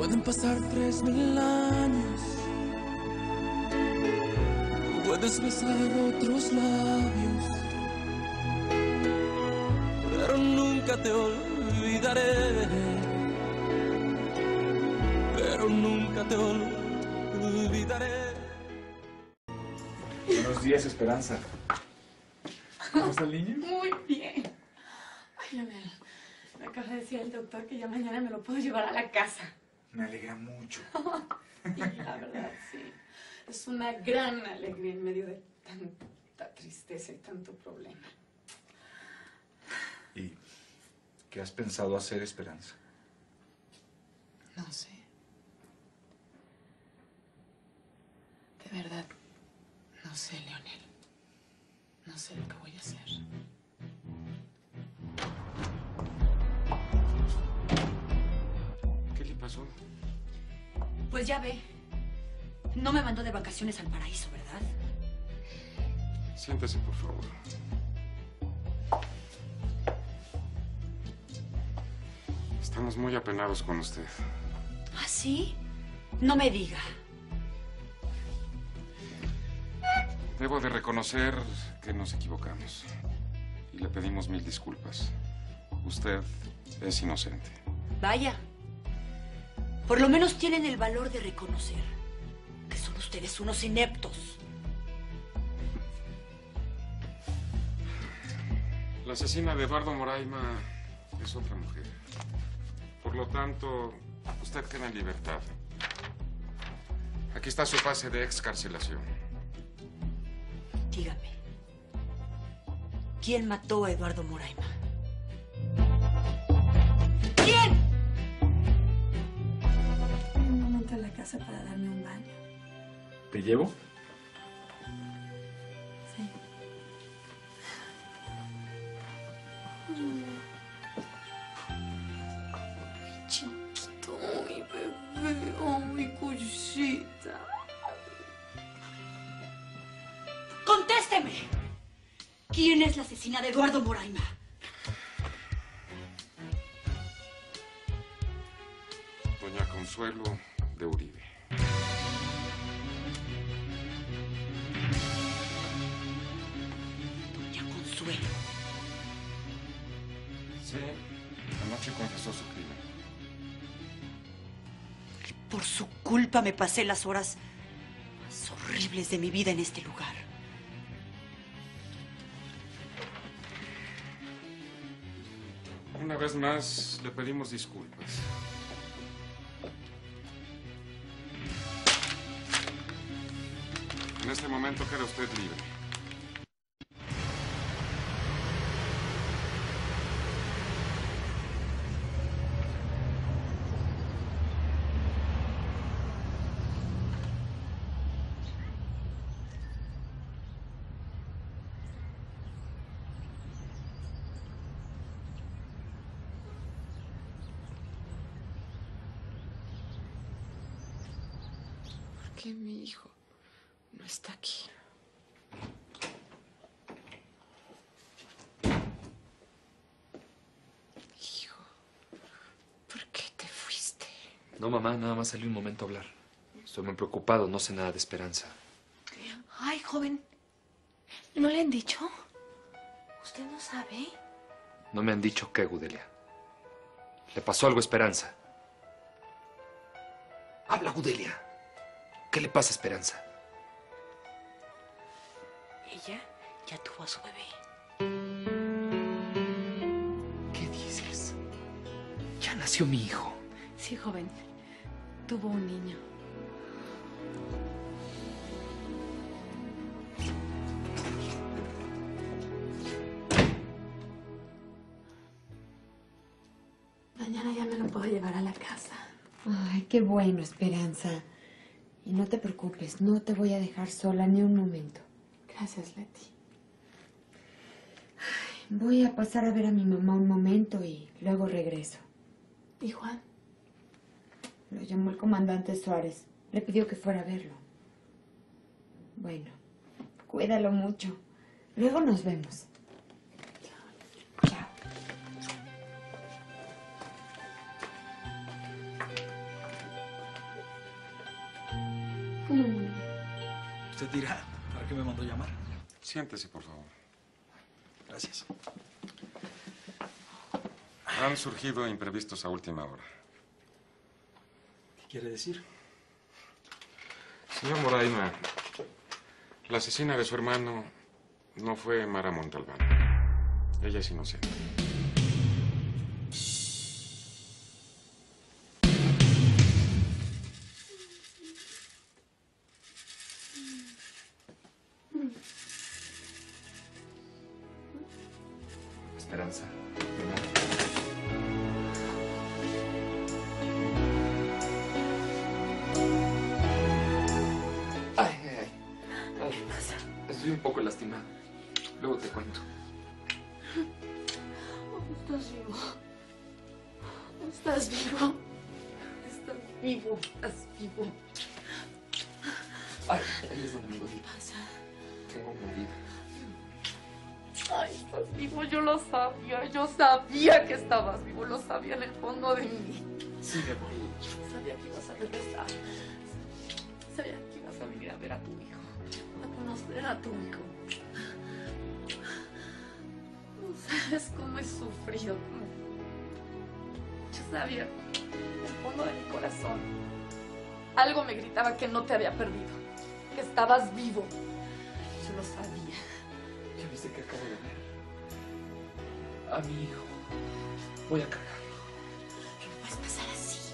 Pueden pasar 3000 años, puedes besar otros labios, pero nunca te olvidaré, pero nunca te olvidaré. Buenos días, Esperanza. ¿Cómo está el niño? Muy bien. Ay, Leonel, me acaba de decir el doctor que ya mañana me lo puedo llevar a la casa. Me alegra mucho. Sí, la verdad, sí. Es una gran alegría en medio de tanta tristeza y tanto problema. ¿Y qué has pensado hacer, Esperanza? No sé. De verdad, no sé, Leonel. No sé lo que voy a hacer. ¿Qué le pasó? Pues ya ve. No me mandó de vacaciones al paraíso, ¿verdad? Siéntese, por favor. Estamos muy apenados con usted. ¿Ah, sí? No me diga. Debo de reconocer que nos equivocamos. Y le pedimos 1000 disculpas. Usted es inocente. Vaya. Por lo menos tienen el valor de reconocer que son ustedes unos ineptos. La asesina de Eduardo Moraima es otra mujer. Por lo tanto, usted queda en libertad. Aquí está su pase de excarcelación. Dígame, ¿quién mató a Eduardo Moraima? ¿Quién? Un momento en la casa para darme un baño. ¿Te llevo? Sí. Chiquito, mi bebé, oh, mi cosita. ¡Contésteme! ¿Quién es la asesina de Eduardo Moraima? Doña Consuelo de Uribe. Doña Consuelo. Sí, anoche confesó su crimen. Por su culpa me pasé las horas más horribles de mi vida en este lugar. Una vez más, le pedimos disculpas. En este momento queda usted libre. ¿Por qué mi hijo no está aquí? Hijo, ¿por qué te fuiste? No, mamá, nada más salí un momento a hablar. Estoy muy preocupado, no sé nada de Esperanza. Ay, joven, ¿no le han dicho? ¿Usted no sabe? No me han dicho qué, Gudelia. ¿Le pasó algo a Esperanza? Habla, Gudelia. ¿Qué le pasa a Esperanza? Ella ya tuvo a su bebé. ¿Qué dices? Ya nació mi hijo. Sí, joven, tuvo un niño. Mañana ya me lo puedo llevar a la casa. Ay, qué bueno, Esperanza. Y no te preocupes, no te voy a dejar sola ni un momento. Gracias, Leti. Voy a pasar a ver a mi mamá un momento y luego regreso. ¿Y Juan? Lo llamó el comandante Suárez. Le pidió que fuera a verlo. Bueno, cuídalo mucho. Luego nos vemos. Chao. Usted dirá, ¿para qué me mandó llamar? Siéntese, por favor. Gracias. Han surgido imprevistos a última hora. ¿Qué quiere decir? Señor Moraima, la asesina de su hermano no fue Mara Montalbán. Ella es inocente. Esperanza. Estoy un poco lastimado. Luego te cuento. Estás vivo. Estás vivo. Estás vivo. Estás vivo. Ay, ahí es donde me dolí. ¿Qué pasa? Tengo una herida. Ay, estás vivo. Yo lo sabía. Yo sabía que estabas vivo. Lo sabía en el fondo de mí. Sí, me voy. Sabía que ibas a regresar. Sabía que ibas a venir a ver a tu hijo. A conocer a tu hijo. No sabes cómo he sufrido. Yo sabía, en el fondo de mi corazón, algo me gritaba que no te había perdido, que estabas vivo. Yo lo sabía. ¿Ya viste que acabo de ver? A mi hijo. Voy a cargarlo. No puedes pasar así.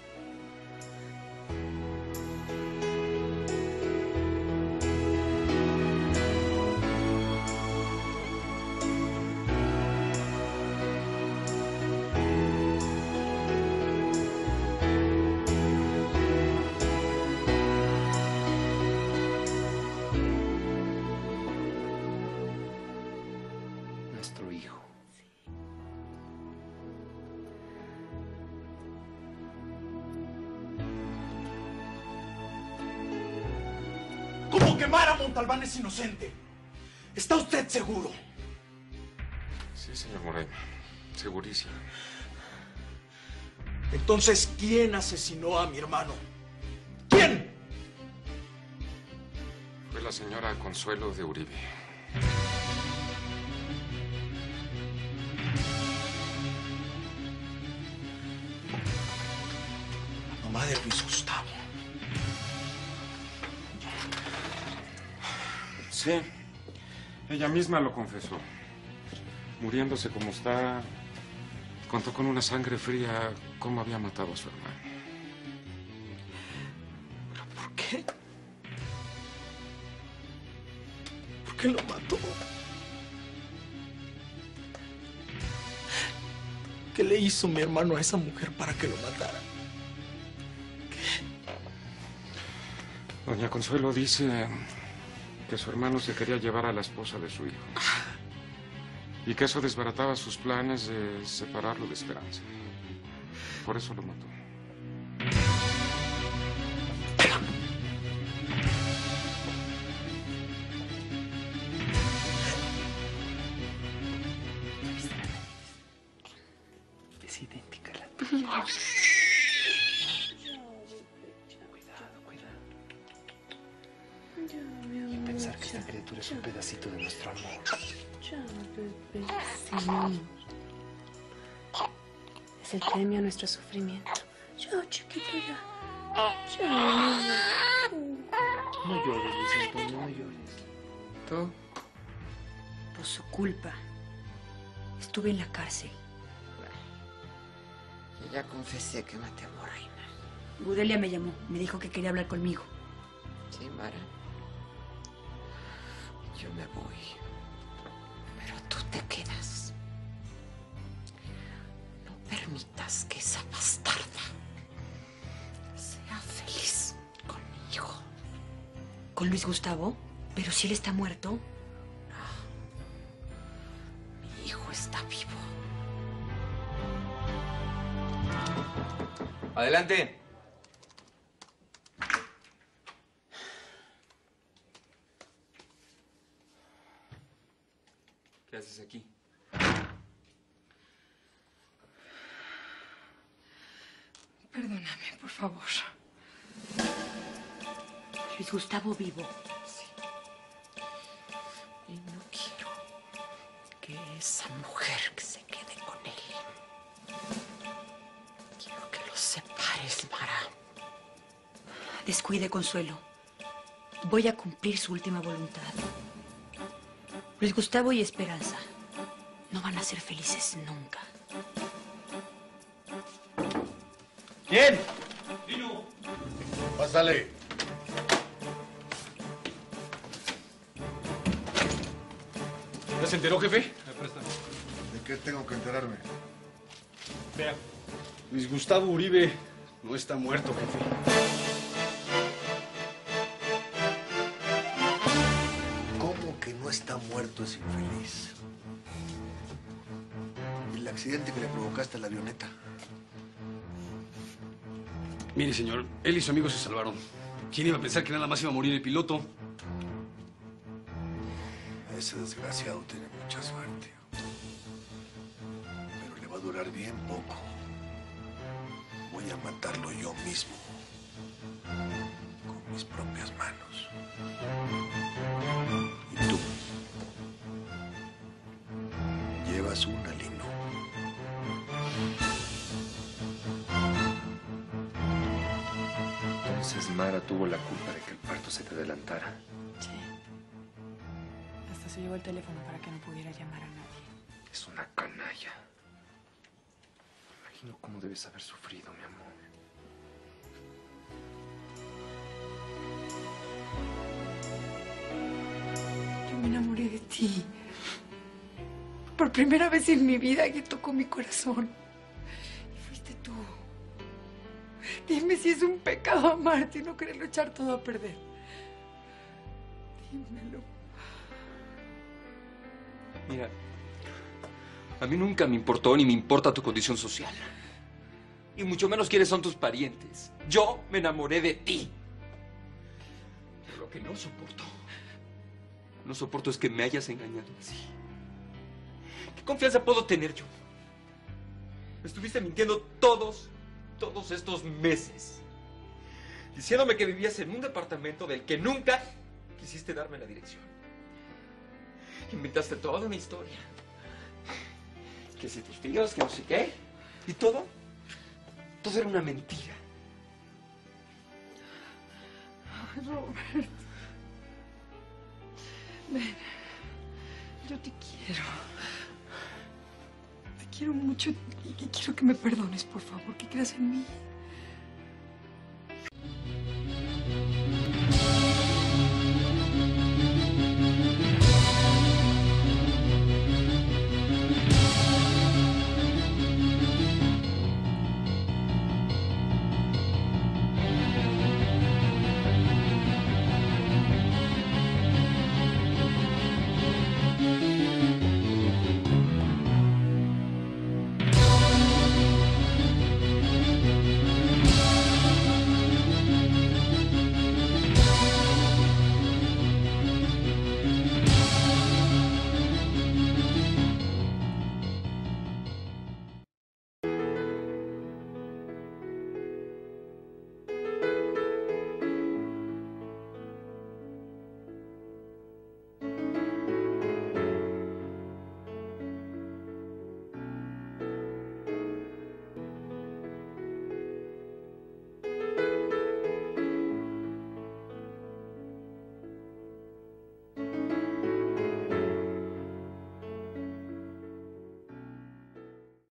Nuestro hijo. ¿Cómo que Mara Montalbán es inocente? ¿Está usted seguro? Sí, señor Moraima. Segurísimo. Entonces, ¿quién asesinó a mi hermano? ¿Quién? Fue la señora Consuelo de Uribe. La mamá de Luis Gustavo. Sí, ella misma lo confesó. Muriéndose como está, contó con una sangre fría cómo había matado a su hermano. ¿Pero por qué? ¿Por qué lo mató? ¿Qué le hizo mi hermano a esa mujer para que lo matara? Doña Consuelo dice que su hermano se quería llevar a la esposa de su hijo. Y que eso desbarataba sus planes de separarlo de Esperanza. Por eso lo mató. Es idéntica a la tuya. Cuidado, cuidado. Y pensar que esta criatura es un pedacito de nuestro amor. Ya, bebé. Sí. Es el premio a nuestro sufrimiento. Ya, chiquito, ya. Ya. No llores, Luis Antonio, no llores. ¿Tú? Por su culpa. Estuve en la cárcel. Yo ya confesé que maté a Moraima. Gudelia me llamó. Me dijo que quería hablar conmigo. Sí, Mara. Yo me voy. Pero tú te quedas. No permitas que esa bastarda sea feliz con mi hijo. ¿Con Luis Gustavo? Pero si él está muerto. Mi hijo está vivo. Adelante. ¿Qué haces aquí? Perdóname, por favor. Luis Gustavo vivo. esa mujer que se quede con él. Quiero que los separes, Mara. Descuide, Consuelo. Voy a cumplir su última voluntad. Luis Gustavo y Esperanza no van a ser felices nunca. ¿Quién? Vino. Pásale. ¿Ya se enteró, jefe? ¿De qué tengo que enterarme? Vea. Luis Gustavo Uribe no está muerto, jefe. ¿Cómo que no está muerto ese infeliz? El accidente que le provocaste a la avioneta. Mire, señor, él y su amigo se salvaron. ¿Quién iba a pensar que nada más iba a morir el piloto? Ese desgraciado tiene mucha suerte. Pero le va a durar bien poco. Voy a matarlo yo mismo. Con mis propias manos. ¿Y tú? Llevas una, Lino. Entonces Mara tuvo la culpa de que el parto se te adelantara. Sí. Hasta se llevó el teléfono para que no pudiera llamar a nadie. Es una canalla. Me imagino cómo debes haber sufrido, mi amor. Yo me enamoré de ti. Por primera vez en mi vida alguien tocó mi corazón. Y fuiste tú. Dime si es un pecado amarte y no quererlo echar todo a perder. Dímelo. Mira, a mí nunca me importó ni me importa tu condición social. Y mucho menos quiénes son tus parientes. Yo me enamoré de ti. Pero lo que no soporto es que me hayas engañado así. ¿Qué confianza puedo tener yo? Me estuviste mintiendo todos estos meses. Diciéndome que vivías en un departamento del que nunca quisiste darme la dirección. Inventaste toda una historia. Que si tus tíos, que no sé qué. Y todo era una mentira. Ay, Robert. Ven. Yo te quiero. Te quiero mucho y quiero que me perdones, por favor, que creas en mí.